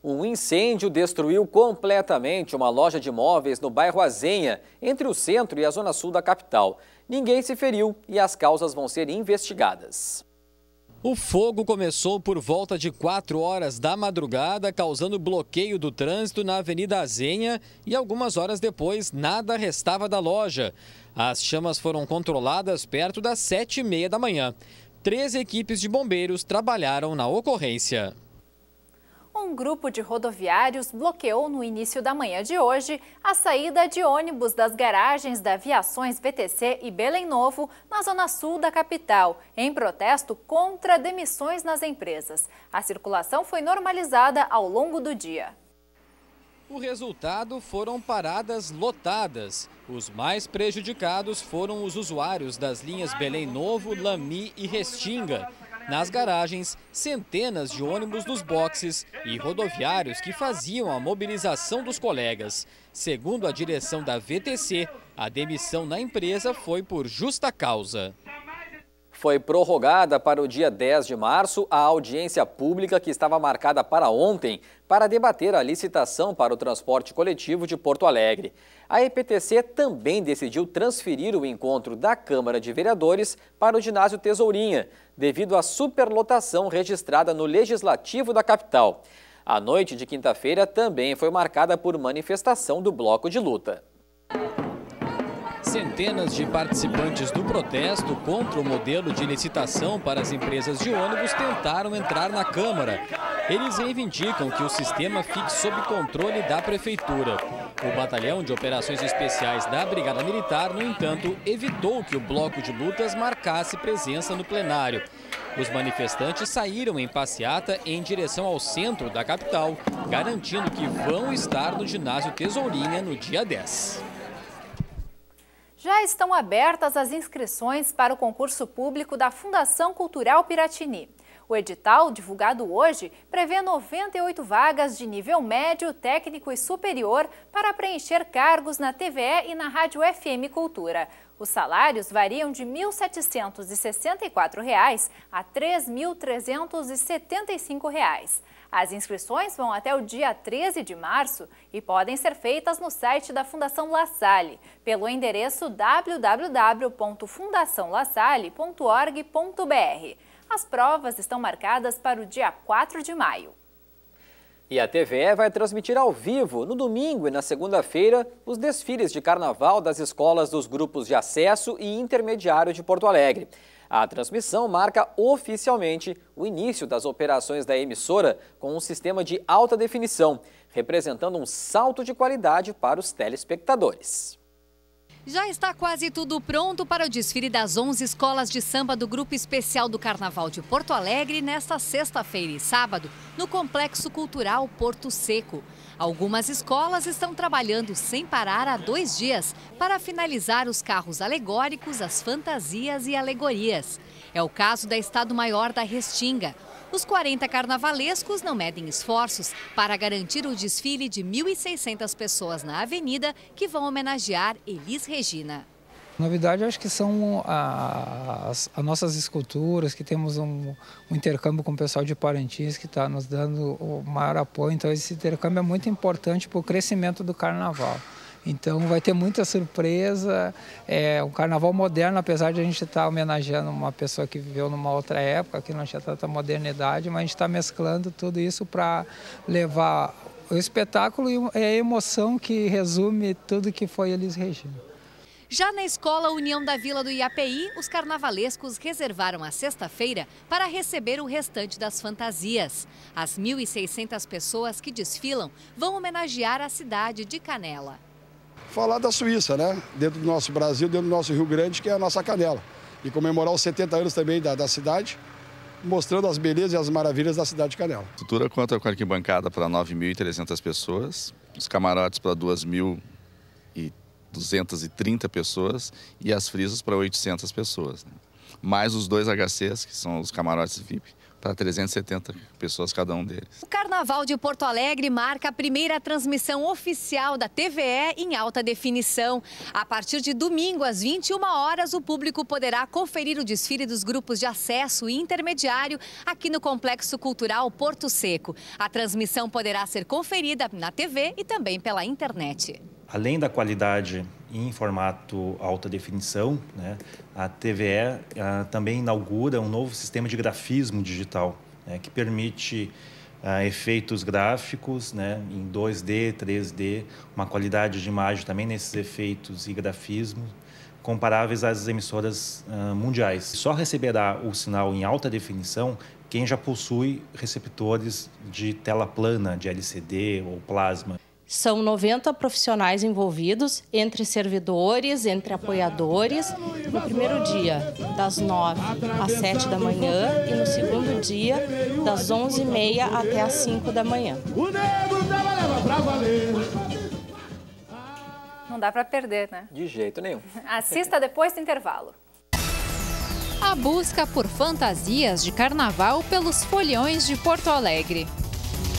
Um incêndio destruiu completamente uma loja de móveis no bairro Azenha, entre o centro e a zona sul da capital. Ninguém se feriu e as causas vão ser investigadas. O fogo começou por volta de 4 horas da madrugada, causando bloqueio do trânsito na Avenida Azenha e algumas horas depois nada restava da loja. As chamas foram controladas perto das 7h30 da manhã. 13 equipes de bombeiros trabalharam na ocorrência. Um grupo de rodoviários bloqueou no início da manhã de hoje a saída de ônibus das garagens da Viações VTC e Belém Novo, na zona sul da capital, em protesto contra demissões nas empresas. A circulação foi normalizada ao longo do dia. O resultado foram paradas lotadas. Os mais prejudicados foram os usuários das linhas Belém Novo, Lami e Restinga. Nas garagens, centenas de ônibus nos boxes e rodoviários que faziam a mobilização dos colegas. Segundo a direção da VTC, a demissão na empresa foi por justa causa. Foi prorrogada para o dia 10 de março a audiência pública que estava marcada para ontem para debater a licitação para o transporte coletivo de Porto Alegre. A EPTC também decidiu transferir o encontro da Câmara de Vereadores para o ginásio Tesourinha, devido à superlotação registrada no Legislativo da capital. A noite de quinta-feira também foi marcada por manifestação do Bloco de Luta. Centenas de participantes do protesto contra o modelo de licitação para as empresas de ônibus tentaram entrar na Câmara. Eles reivindicam que o sistema fique sob controle da Prefeitura. O Batalhão de Operações Especiais da Brigada Militar, no entanto, evitou que o bloco de lutas marcasse presença no plenário. Os manifestantes saíram em passeata em direção ao centro da capital, garantindo que vão estar no ginásio Tesourinha no dia 10. Já estão abertas as inscrições para o concurso público da Fundação Cultural Piratini. O edital, divulgado hoje, prevê 98 vagas de nível médio, técnico e superior para preencher cargos na TVE e na Rádio FM Cultura. Os salários variam de R$ 1.764 a R$ 3.375. As inscrições vão até o dia 13 de março e podem ser feitas no site da Fundação La Salle, pelo endereço www.fundaçãolasalle.org.br. As provas estão marcadas para o dia 4 de maio. E a TVE vai transmitir ao vivo, no domingo e na segunda-feira, os desfiles de carnaval das escolas dos grupos de acesso e intermediário de Porto Alegre. A transmissão marca oficialmente o início das operações da emissora com um sistema de alta definição, representando um salto de qualidade para os telespectadores. Já está quase tudo pronto para o desfile das 11 escolas de samba do Grupo Especial do Carnaval de Porto Alegre nesta sexta-feira e sábado, no Complexo Cultural Porto Seco. Algumas escolas estão trabalhando sem parar há 2 dias para finalizar os carros alegóricos, as fantasias e alegorias. É o caso da Estado-Maior da Restinga. Os 40 carnavalescos não medem esforços para garantir o desfile de 1.600 pessoas na avenida que vão homenagear Elis Regina. A novidade, acho que são as nossas esculturas, que temos um intercâmbio com o pessoal de Parintins, que está nos dando o maior apoio. Então, esse intercâmbio é muito importante para o crescimento do carnaval. Então, vai ter muita surpresa. É um carnaval moderno, apesar de a gente estar homenageando uma pessoa que viveu numa outra época, que não tinha tanta modernidade, mas a gente está mesclando tudo isso para levar o espetáculo e a emoção que resume tudo que foi Elis Regina. Já na Escola União da Vila do IAPI, os carnavalescos reservaram a sexta-feira para receber o restante das fantasias. As 1.600 pessoas que desfilam vão homenagear a cidade de Canela. Falar da Suíça, né? Dentro do nosso Brasil, dentro do nosso Rio Grande, que é a nossa Canela. E comemorar os 70 anos também da cidade, mostrando as belezas e as maravilhas da cidade de Canela. A estrutura conta com a arquibancada para 9.300 pessoas, os camarotes para 2.230 pessoas e as frisas para 800 pessoas. Né? Mais os 2 HCs, que são os camarotes VIP, para 370 pessoas cada um deles. O Carnaval de Porto Alegre marca a primeira transmissão oficial da TVE em alta definição. A partir de domingo, às 21 horas, o público poderá conferir o desfile dos grupos de acesso e intermediário aqui no Complexo Cultural Porto Seco. A transmissão poderá ser conferida na TV e também pela internet. Além da qualidade em formato alta definição, né, a TVE também inaugura um novo sistema de grafismo digital, né, que permite efeitos gráficos, né, em 2D, 3D, uma qualidade de imagem também nesses efeitos e grafismo comparáveis às emissoras mundiais. Só receberá o sinal em alta definição quem já possui receptores de tela plana, de LCD ou plasma. São 90 profissionais envolvidos, entre servidores, entre apoiadores, no primeiro dia, das 9 às 7 da manhã, e no segundo dia, das 11h30 até às 5 da manhã. Não dá para perder, né? De jeito nenhum. Assista depois do intervalo. A busca por fantasias de carnaval pelos foliões de Porto Alegre.